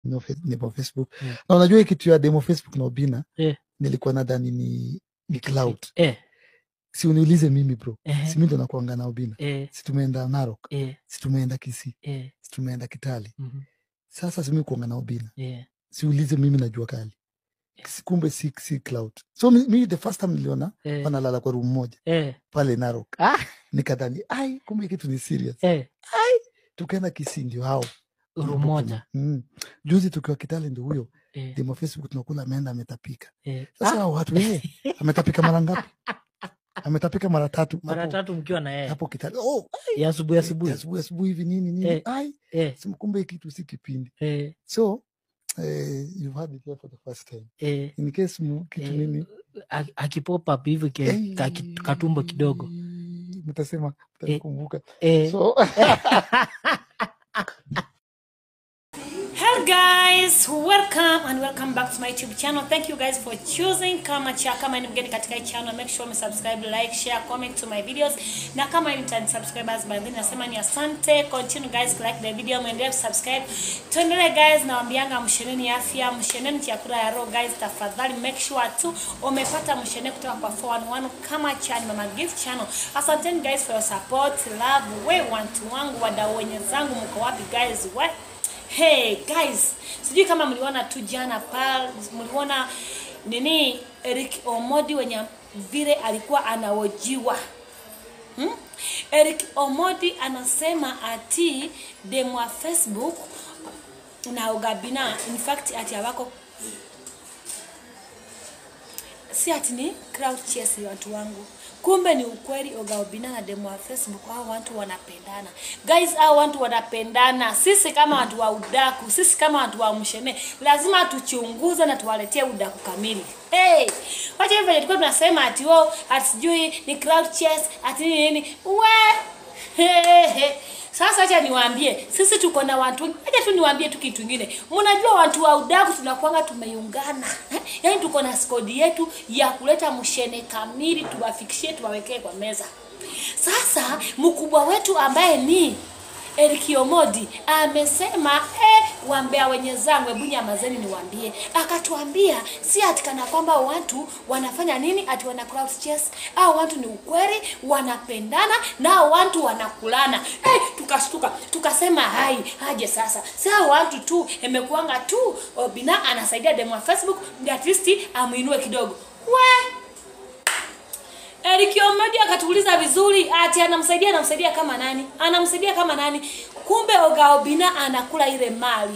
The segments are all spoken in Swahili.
Demo Facebook. Na unajua kitu ya demo Facebook na Obina, nilikuwa nadhani ni cloud. Si uniulize mimi bro. Si mimi ndo nakuanga na Obina. Si tumeenda Narok. Si tumeenda Kisii. Si tumeenda Kitale. Sasa si mimi kuanga na Obina. Si ulize mimi najua kali. Kumbe si cloud. So mimi the first time niliona wanalala kwa room moja pale Narok. Nikadhani kumbe kitu ni serious. Tukaenda Kisii ndio hao room moja. Juzi tukiwa Kitale ndio huyo demo Facebook tunakula ameenda ametapika. Sasa watu ametapika mara ngapi? Ametapika mara tatu mkiwa na yeye hapo Kitale. Ya asubuhi hivi nini simkumbe kitu si kipindi. So you've had it here for the first time. In case kitu nini akipop up hivi katumbo kidogo mtasema mtakumbuka. So Hello guys, welcome back to my YouTube channel. Thank you guys for choosing kama ni mgeni katika hii channel. Make sure you subscribe, like, share, comment to my videos. Na kama ni mtani subscribers by then nasema ni asante. Continue guys, like the video, muendelee subscribe. Tuendelee guys, nawaambianga msheneni afya, msheneni chakula ya roho guys. Tafadhali make sure tu umepata mshene kutoka kwa 411 kama channel Mama Gift channel. Asante guys for your support, love, we want wangu wadau wenye zangu mko wapi guys? Hey guys, sijui kama mliona tu jana pale, mliona nini Eric Omondi wenye vile alikuwa anaojiwa. Eric Omondi anasema ati demo wa Facebook na Obina, in fact ati wako si ati ni crowd chase watu wangu. Kumbe ni ukweli Obina na demo wa Facebook hao watu wanapendana. Guys, hao watu wanapendana. Sisi kama watu wa udaku, sisi kama watu wa mshene, lazima tuchunguze na tuwaletee udaku kamili. Wacha hivyo tulikuwa tunasema ati sijui ni crowd chase, ati nini? Sasa acha niwaambie, sisi tuko na watu, acha tu niwaambie tu kitu kingine. Mnajua watu wa udaku tunakuanga tumeungana. Yaani tuko na skodi yetu ya kuleta mshene kamili tuwafikishie tuwawekee kwa meza. Sasa mkubwa wetu ambaye ni Eric Omondi amesema waambia wenye zangu hebu nyamazeni niwaambie. Akatuambia si ati kana kwamba watu wanafanya nini ati wana crowd chase. Hao watu ni ukweli wanapendana na watu wanakulana. Tukashtuka tukasema haje sasa. Sasa watu tu imekuanga tu Obina anasaidia demo wa Facebook at least amuinue kidogo. Eric Omondi akatuuliza vizuri ati anamsaidia kama nani? Anamsaidia kama nani? Kumbe Obina anakula ile mali.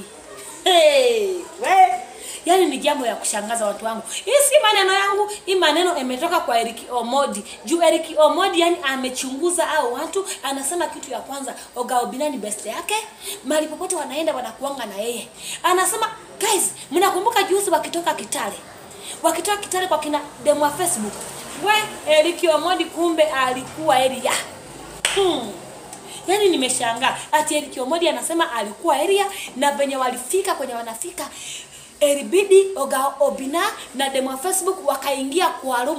Yaani ni jambo ya kushangaza watu wangu. Hii si maneno yangu, hii maneno imetoka kwa Eric Omondi. Juu Eric Omondi yani amechunguza hao watu, anasema kitu ya kwanza Obina ni best yake. Mali popote wanaenda wanakuanga na yeye. Anasema guys, mnakumbuka juzi wakitoka Kitale kwa kina demo wa Facebook. Eric Omondi kumbe alikuwa area. Yaani nimeshangaa. Ati Eric Omondi anasema alikuwa area na venye walifika kwenye wanafika Eribidi Obina na demo wa Facebook wakaingia kwa room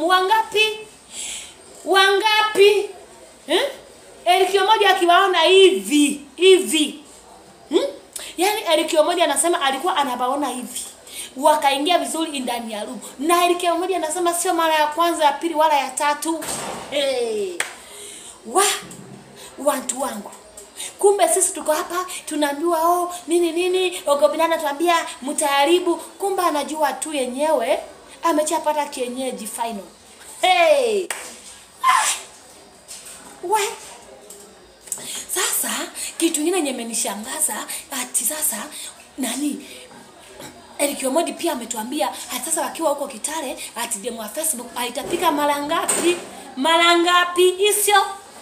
wangapi? Eric Omondi akiwaona hivi. Yaani Eric Omondi anasema alikuwa anabaona hivi. Wakaingia vizuri ndani ya room. Na Eric Omondi anasema sio mara ya kwanza, ya pili wala ya tatu. Watu wangu. Kumbe sisi tuko hapa tunaambiwa nini Obina anatuambia mtaharibu, kumbe anajua tu yenyewe amechapata kienyeji final. Sasa kitu kingine nyemenishangaza ati sasa nani Eric Omondi pia ametuambia hata sasa wakiwa huko Kitale ati demo wa Facebook aitapika mara ngapi isio.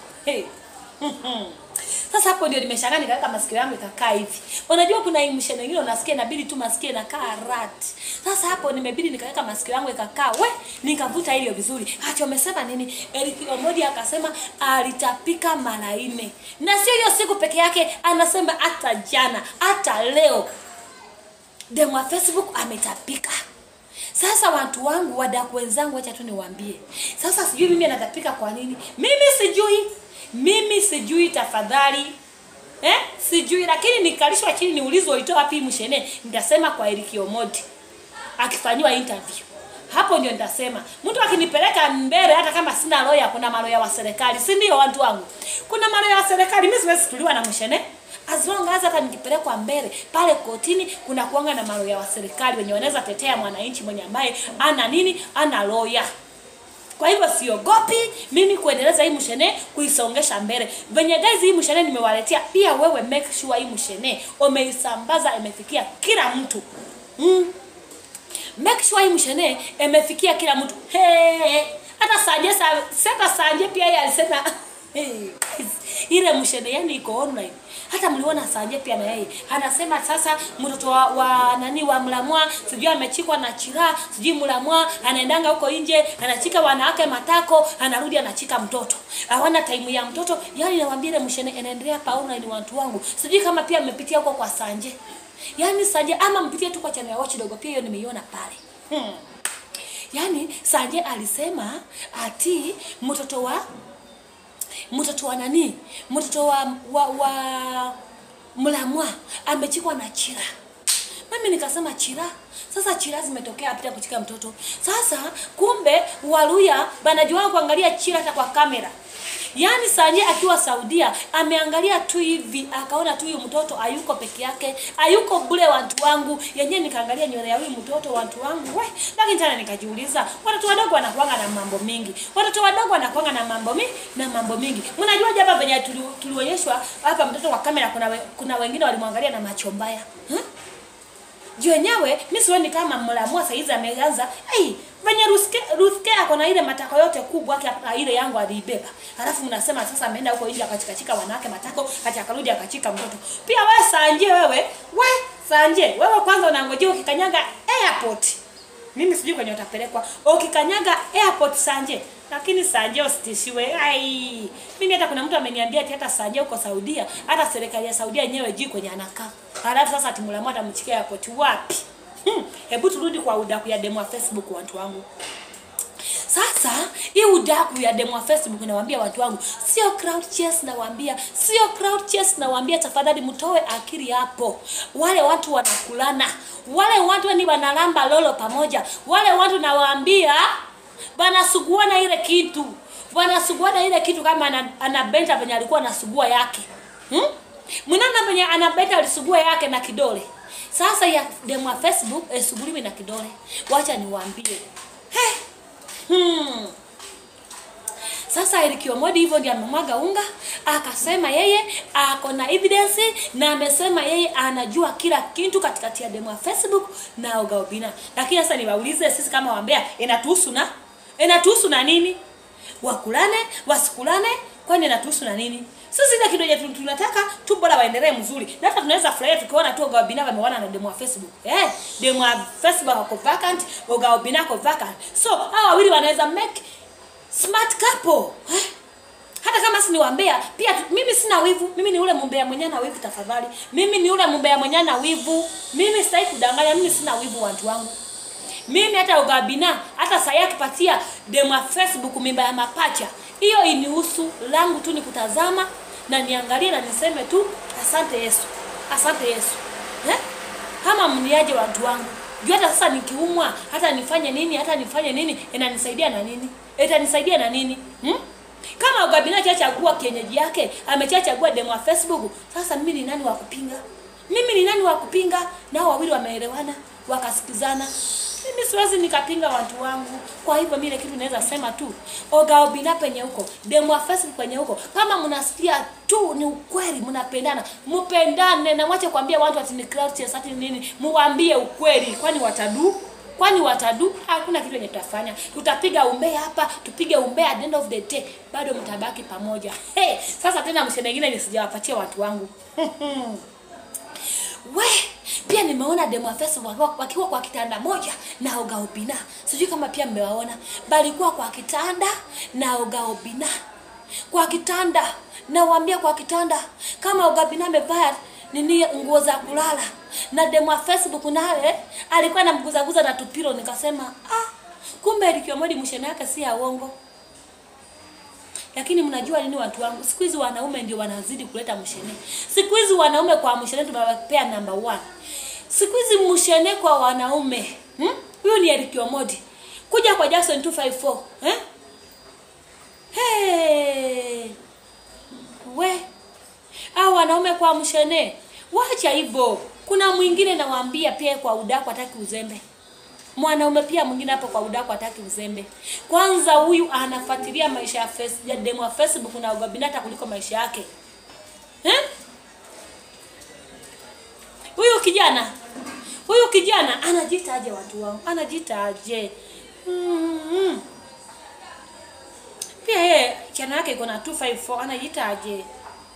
Sasa hapo ndio nimeshangaa nikaweka masikio yangu ikakaa hivi. Unajua kuna mshene nyingine unasikia inabidi tu masikio yanakaa rat. Sasa hapo nimebidi nikaweka masikio yangu ikakaa nikavuta hiyo vizuri. Ati wamesema nini? Eric Omondi akasema alitapika mara 4. Na sio hiyo siku peke yake, anasema hata jana, hata leo demo wa Facebook ametapika. Sasa watu wangu wadaku wenzangu acha tu niwaambie. Sasa sijui mimi natapika kwa nini? Mimi sijui tafadhali. Sijui, lakini nikalishwa chini niulizwe ulitoa wapi mshene, nitasema kwa Eric Omondi akifanywa interview. Hapo ndio nitasema. Mtu akinipeleka mbele hata kama sina lawyer, kuna maloya wa serikali, si ndio watu wangu? Kuna maloya wa serikali, mimi siwezi tuliwa na mshene. As long as hata nikipelekwa mbele pale kotini kuna kuanga na maloya wa serikali wenye wanaweza tetea mwananchi mwenye ambaye ana lawyer. Kwa hivyo siogopi mimi kuendeleza hii mshene, kuisongesha mbele. Venye guys hii mshene nimewaletea, pia wewe make sure hii mshene umeisambaza imefikia kila mtu. Make sure hii mshene imefikia kila mtu. Hata Sanje pia yeye alisema ile mshene yani iko online. Hata mliona Sanje pia na yeye anasema sasa mtoto wa Mlamwa sijui amechikwa na chira, sijui Mlamwa anaendanga huko nje anachika wanawake matako, anarudi anachika mtoto. Hawana time ya mtoto. Yani nawaambia ile mshene inaendelea pa online watu wangu. Sijui kama pia mmepitia huko kwa Sanje. Yani Sanje ama mpitie tu kwa channel ya Watch Dogo, pia hiyo nimeiona pale. Yani Sanje alisema ati mtoto wa Mlamwa amechikwa na chira. Mimi nikasema chira. Sasa chira zimetokea apita kuchika mtoto. Sasa kumbe Waluya banajua kuangalia chira hata kwa kamera. Yani Sanje akiwa Saudia ameangalia tu hivi akaona tu huyu mtoto hayuko peke yake, hayuko bure watu wangu. Yenyewe nikaangalia nywele ya huyu mtoto watu wangu. Lakini tena nikajiuliza, watoto wadogo wanakuanga na mambo mingi. Watoto wadogo wanakuanga na mambo mingi. Mnajua jaba venye tulionyeshwa hapa mtoto kwa kamera kuna wengine walimwangalia na macho mbaya. Juu wenyewe mimi sioni kama Mlamwa saizi ameanza venye Ruthke ako na ile matako yote kubwa yake ile yangu alibeba. Alafu mnasema sasa ameenda huko nje akachika wanawake matako, akarudi akachika mtoto. Pia wewe Sanje, wewe kwanza unangojea ukikanyaga airport. Mimi sijui kwenye utapelekwa. Ukikanyaga airport Sanje. Lakini Sanje usitishiwe. Mimi hata kuna mtu ameniambia ati hata Sanje uko Saudia, hata serikali ya Saudia yenyewe juu kwenye anakaa. Halafu sasa ati Mlamwa atamchikia airport wapi? Hebu turudi kwa udaku ya demo wa Facebook watu wangu. Sasa hii udaku ya demo wa Facebook nawaambia watu wangu, sio crowd chase nawaambia, tafadhali mtoe akili hapo. Wale watu wanakulana, wale watu ni wanalamba lolo pamoja, wale watu nawaambia wanasuguana ile kitu. Wanasuguana ile kitu kama anabenta venye alikuwa anasugua yake. Mnaona venye anabenta alisugua yake na kidole. Sasa ya demo wa Facebook suguliwi na kidole. Wacha niwaambie. Sasa Eric Omondi hivyo ndiye amemwaga unga, akasema yeye ako na evidence na amesema yeye anajua kila kitu katikati ya demo wa Facebook na Oga Obinna. Lakini sasa niwaulize sisi kama wambea, inatuhusu na nini? Wakulane, wasikulane, kwani inatuhusu na nini? Sisi ile kidogo yetu tunataka tu bora waendelee mzuri. Na hata tunaweza furahia tukiona tu Oga Obinna wameona na demo wa Facebook. Demo wa Facebook wako vacant, Oga Obinna wako vacant. So hao wawili wanaweza make smart couple. Hata kama si niwaambia, pia mimi sina wivu. Mimi ni ule mumbea mwenye na wivu tafadhali. Mimi ni ule mumbea mwenye na wivu. Mimi sitaki kudanganya, mimi sina wivu watu wangu. Mimi hata Oga Obinna hata saa yake patia demo wa Facebook mimba ya mapacha. Hiyo inihusu, langu tu ni kutazama na niangalie na niseme tu asante Yesu. Asante Yesu. Kama mniaje watu wangu. Jua hata sasa nikiumwa, hata nifanye nini, inanisaidia na nini? Itanisaidia na nini? Kama Oga Obinna chachagua kienyeji yake, amechagua demo wa Facebook, sasa mimi ni nani wa kupinga? Nao wawili wameelewana, wakasikizana. Mimi siwezi nikapinga watu wangu. Kwa hivyo mimi kitu naweza sema tu, Oga Obinna penye huko, demo wa Facebook penye huko, kama mnasikia tu ni ukweli mnapendana, mpendane na mwache kuambia watu ati ni crowd chase ati nini. Muambie ukweli, kwani watadu hakuna kitu yenye tutafanya. Tutapiga umbea hapa, tupige umbea at the end of the day, bado mtabaki pamoja. Sasa tena mseme nyingine nisijawapatia watu wangu. Pia nimeona demo wa Facebook wakiwa kwa kitanda moja na Oga Obinna. Sijui kama pia mmewaona. Bali kuwa kwa kitanda na Oga Obinna. Kwa kitanda. Nawaambia kwa kitanda. Kama Oga Obinna amevaa nini nguo za kulala. Na demo wa Facebook naye alikuwa anamguzaguza na tupiro, nikasema kumbe Eric Omondi mshene yake si ya uongo. Lakini mnajua nini watu wangu? Siku hizi wanaume ndio wanazidi kuleta mshene. Siku hizi wanaume kwa mshene tumewapea number 1. Siku hizi mshene kwa wanaume. Huyo ni Eric Omondi. Kuja kwa Jackson 254, Hey! We. Hao wanaume kwa mshene. Wacha hivyo. Kuna mwingine nawaambia pia kwa udaku hataki uzembe. Mwanaume pia mwingine hapo kwa udaku hataki uzembe. Kwanza huyu anafuatilia maisha ya demo wa Facebook na ugabinata kuliko maisha yake. Huyu kijana anajiita aje watu wangu? Anajiita aje? Pia yeye channel yake iko na 254, anajiita aje?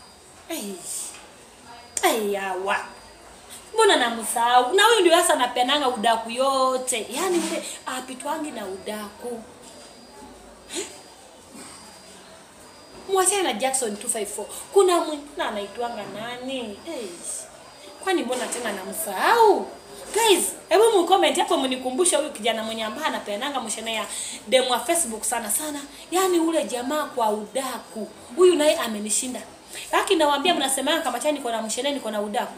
Yawa. Mbona namsahau? Na huyu ndio sasa anapenanga udaku yote. Yaani yule apitwangi na udaku. Mwachana na Jackson 254. Kuna mwingine anaitwanga nani? Kwani mbona tena namsahau? Guys, hebu mcomment hapo mnikumbushe huyu kijana mwenye ambaye anapenanga mshene ya demo wa Facebook sana sana. Yaani ule jamaa kwa udaku. Huyu naye amenishinda. Lakini nawaambia mnasemanga kama chani niko na mshene niko na udaku.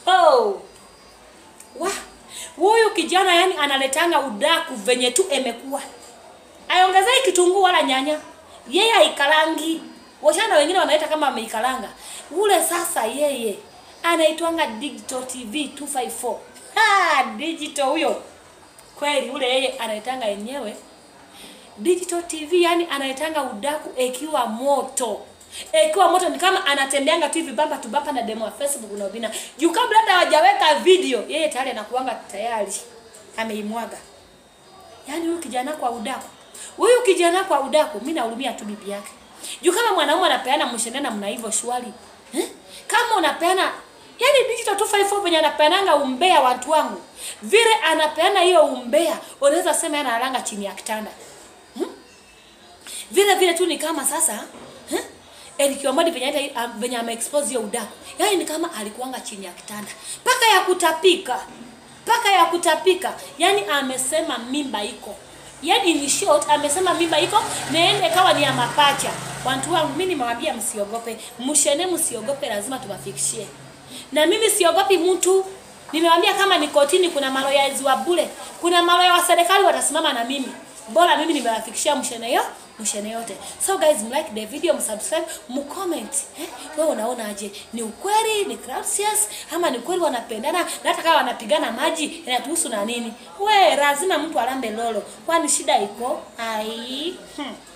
Huyu kijana yani analetanga udaku venye tu emekuwa. Aiongezei kitunguu wala nyanya. Yeye haikalangi. Washana wengine wanaita kama ameikalanga. Ule sasa yeye anaitwanga Digital TV 254. Digital huyo. Kweli ule yeye anaitanga yenyewe Digital TV, yani anaitanga udaku ekiwa moto. Ekiwa moto ni kama anatembeanga TV bamba tu bamba na demo wa Facebook na Obina. Juu kabla hata hawajaweka video, yeye tayari anakuanga tayari ameimwaga. Yani huyu kijana kwa udaku. Huyu kijana kwa udaku, mimi nahurumia tu bibi yake. Juu kama mwanaume anapeana mshenena mna hivyo shwari. Kama unapeana yani Digital 254 venye anapeananga umbea watu wangu. Vile anapeana hiyo umbea, unaweza sema yana alanga chini ya kitanda. Vile tu ni kama sasa, Eric Omondi venye ame-expose hiyo udaku. Yani ni kama alikuanga chini ya kitanda. Paka ya kutapika. Yani amesema mimba iko. Yani in short amesema mimba iko neende kawa ni ya mapacha. Watu wangu mimi nimewambia msiogope. Mshene msiogope, lazima tuwafikishie. Na mimi siogopi mtu. Nimewambia kama ni kotini kuna maloyazi wa bure. Kuna maloya wa serikali watasimama na mimi. Bora mimi nimewafikishia mshene yote. So guys, like the video, msubscribe, mcomment. Wewe unaona aje? Ni ukweli, ni crowdsias, ama ni kweli wanapendana, na hata kama wanapigana maji, inatuhusu na nini? We, lazima mtu alambe lolo. Kwani shida iko?